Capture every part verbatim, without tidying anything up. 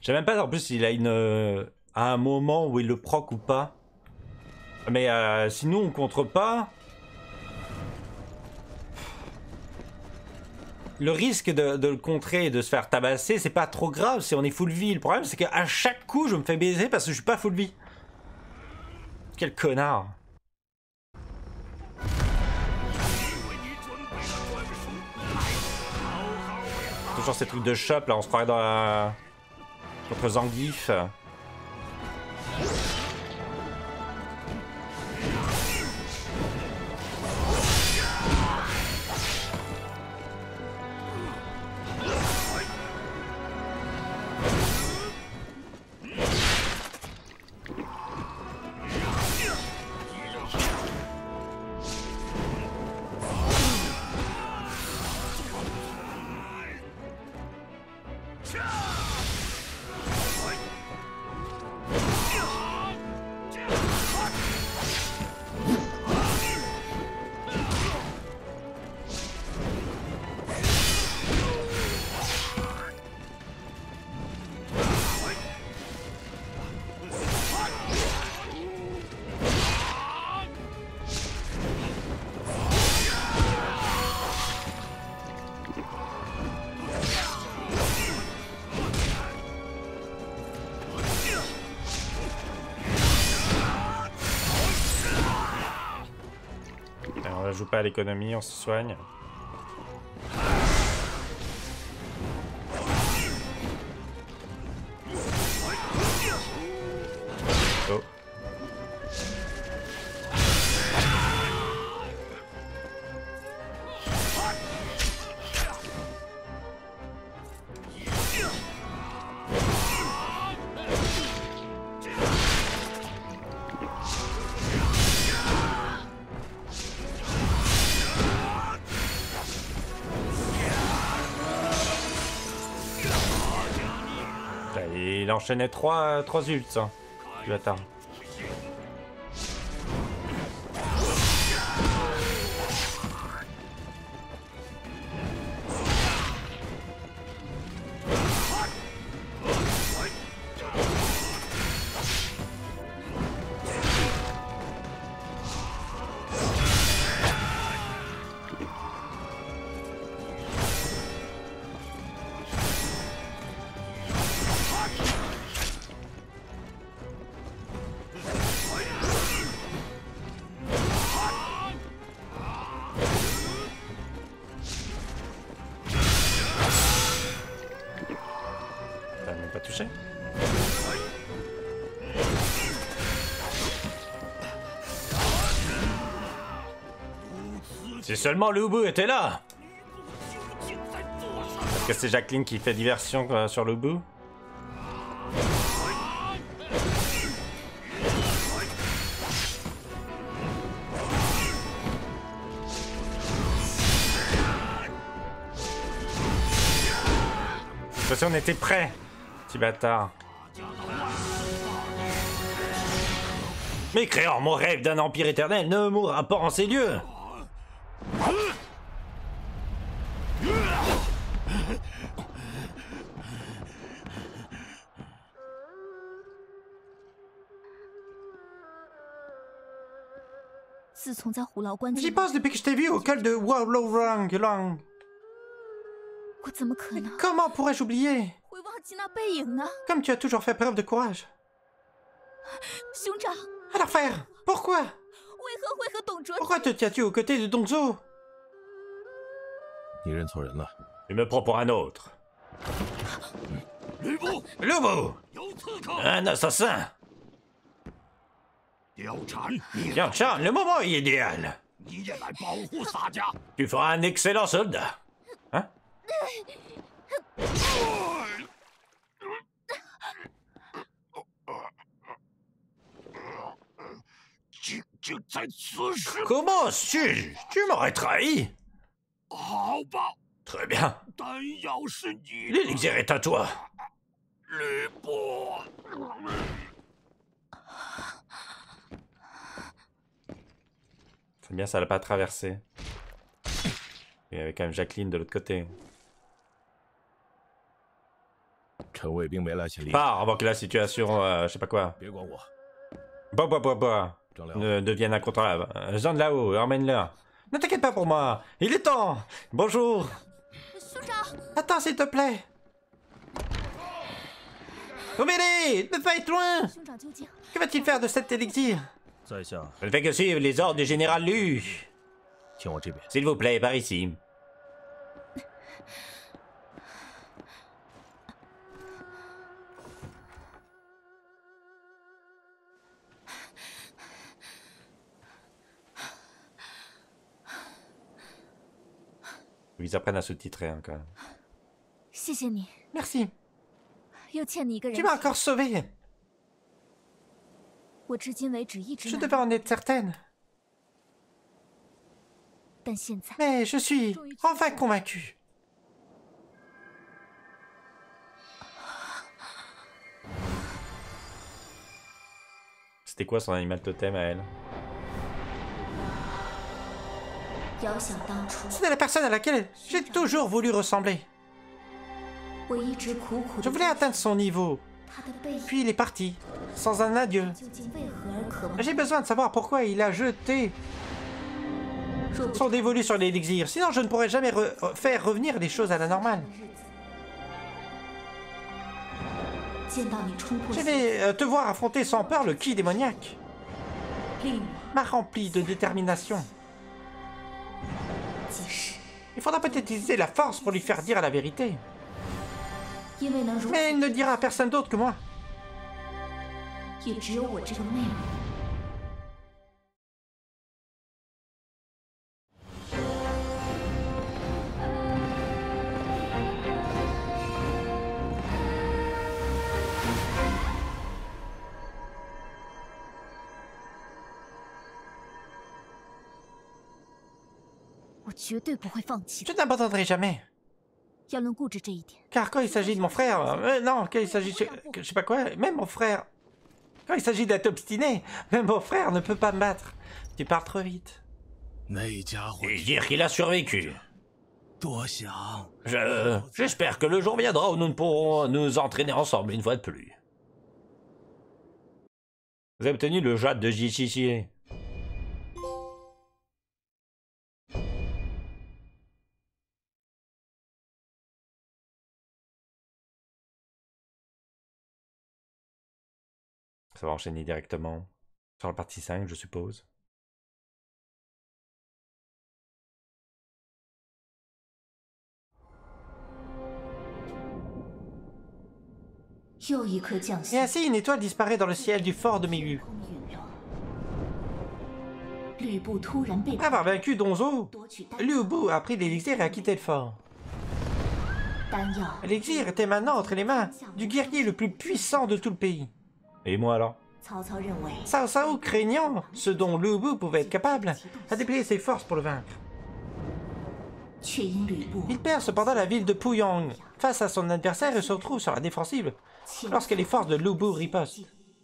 Je sais même pas en plus s'il a une... Euh, à un moment où il le proc ou pas. Mais euh, si nous on contre pas... Le risque de, de le contrer et de se faire tabasser, c'est pas trop grave si on est full vie. Le problème, c'est qu'à chaque coup, je me fais baiser parce que je suis pas full vie. Quel connard. Toujours ces trucs de shop, là, on se croirait dans la... contre Zangief. On joue pas à l'économie, on se soigne. Oh. Il enchaînait trois, trois ults, hein. Tu attends. Touché. Si seulement le Ubu était là. Est-ce que c'est Jacqueline qui fait diversion euh, sur le Ubu? Parce qu'on était prêts. Petit bâtard. Mécréant, mon rêve d'un empire éternel ne mourra pas en ces lieux. J'y pense depuis que je t'ai vu au col de Wallow Lang. Comment pourrais-je oublier? Comme tu as toujours fait preuve de courage. Alors frère, pourquoi? Pourquoi te tiens-tu aux côtés de Dongzhou? Il me prend pour un autre. Lubu! Un assassin! Liao Chan, le moment est idéal. Tu feras un excellent soldat. Hein? Comment suis-je? Tu m'aurais trahi? Très bien. L'élixir est à toi. C'est bien, ça l'a pas traversé. Il y avait quand même Jacqueline de l'autre côté. Pars avant que la situation, euh, je sais pas quoi. Bah bah bah bah. Ne devienne incontrôlable. Jean de là-haut, emmène-le. Ne t'inquiète pas pour moi. Il est temps. Bonjour. Attends, s'il te plaît. Obédé, ne pas être loin. Que va-t-il faire de cet élixir? Je ne fais que suivre les ordres du général Lu. S'il vous plaît, par ici. Ils apprennent à sous-titrer hein, quand même. Merci. Tu m'as encore sauvé. Je devais en être certaine. Mais je suis enfin convaincue. C'était quoi son animal totem à elle? C'était la personne à laquelle j'ai toujours voulu ressembler. Je voulais atteindre son niveau. Puis il est parti, sans un adieu. J'ai besoin de savoir pourquoi il a jeté son dévolu sur l'élixir. Sinon, je ne pourrais jamais re faire revenir les choses à la normale. Je vais euh, te voir affronter sans peur le ki démoniaque. M'a rempli de détermination. Il faudra peut-être utiliser la force pour lui faire dire la vérité. Mais il ne dira à personne d'autre que moi. Je n'abandonnerai jamais. Car quand il s'agit de mon frère... Euh, non, quand il s'agit... Je, je sais pas quoi, même mon frère... Quand il s'agit d'être obstiné, même mon frère ne peut pas me battre. Tu parles trop vite. Et dire qu'il a survécu. Je... J'espère que le jour viendra où nous ne pourrons nous entraîner ensemble une fois de plus. Vous avez obtenu le jade de Jichichi. Ça va enchaîner directement sur la partie cinq, je suppose. Et ainsi, une étoile disparaît dans le ciel du fort de Miyu. Avoir vaincu Donzo, Liu Bu a pris l'élixir et a quitté le fort. L'élixir était maintenant entre les mains du guerrier le plus puissant de tout le pays. Et moi alors? Cao Cao, craignant ce dont Liu Bu pouvait être capable, a déployé ses forces pour le vaincre. Il perd cependant la ville de Puyang face à son adversaire et se retrouve sur la défensive lorsque les forces de Liu Bu ripostent.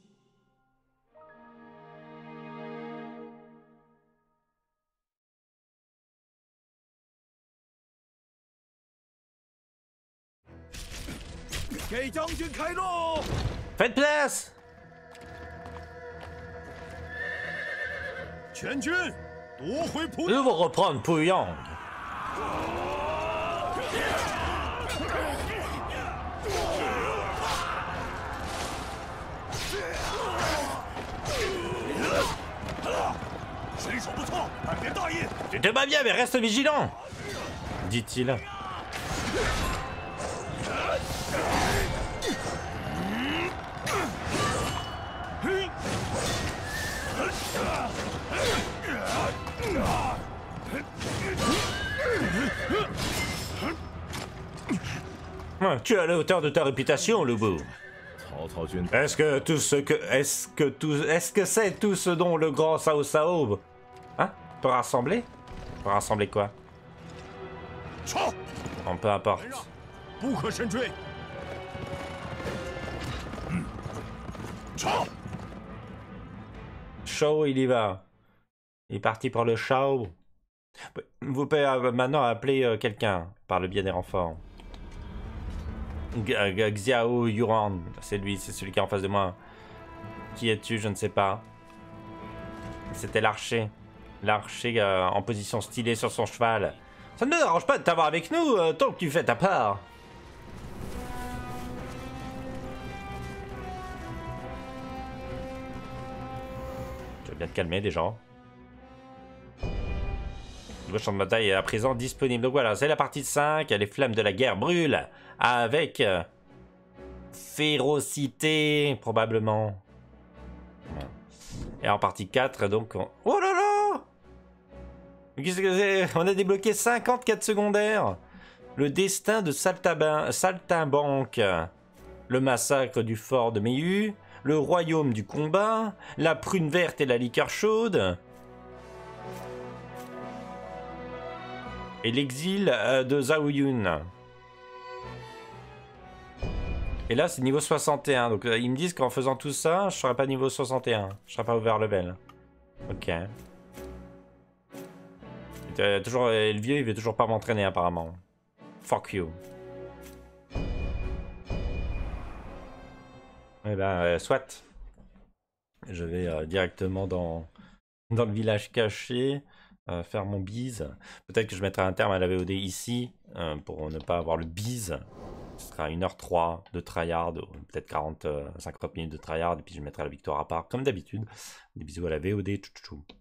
Faites place! Nous devons reprendre Puyang. Tu te bats bien, mais reste vigilant, dit-il. Tu es à la hauteur de ta réputation, Liu Bu. Est-ce que tout ce que est-ce que tout est-ce que c'est tout ce dont le grand Cao Cao hein peut rassembler? Peut rassembler quoi? On peu importe. Shao, il y va. Il est parti pour le Shao. Vous pouvez maintenant appeler quelqu'un par le biais des renforts. Xiao Yuran, c'est lui, c'est celui qui est en face de moi. Qui es-tu? Je ne sais pas. C'était l'archer. L'archer euh, en position stylée sur son cheval. Ça ne me dérange pas de t'avoir avec nous, euh, tant que tu fais ta part. Je vais bien te calmer, des gens. Le nouveau champ de bataille est à présent disponible. Donc voilà, c'est la partie cinq. Les flammes de la guerre brûlent avec euh, férocité, probablement. Et en partie quatre, donc... On... Oh là là! Qu'est-ce que c'est? On a débloqué cinquante-quatre secondaires. Le destin de Saltaban... Saltimbanque. Le massacre du fort de Mehu. Le royaume du combat. La prune verte et la liqueur chaude. Et l'exil de Zhao Yun. Et là, c'est niveau soixante et un. Donc, euh, ils me disent qu'en faisant tout ça, je serai pas niveau soixante et un. Je serai pas over level. Ok. Euh, toujours, euh, le vieux, il veut toujours pas m'entraîner, apparemment. Fuck you. Eh ben, euh, soit. Je vais euh, directement dans, dans le village caché, euh, faire mon bise. Peut-être que je mettrai un terme à la V O D ici, euh, pour ne pas avoir le bise. Ce sera une heure trois de tryhard, peut-être quarante à cinquante minutes de tryhard, et puis je mettrai la victoire à part, comme d'habitude. Des bisous à la V O D, tchou tchou.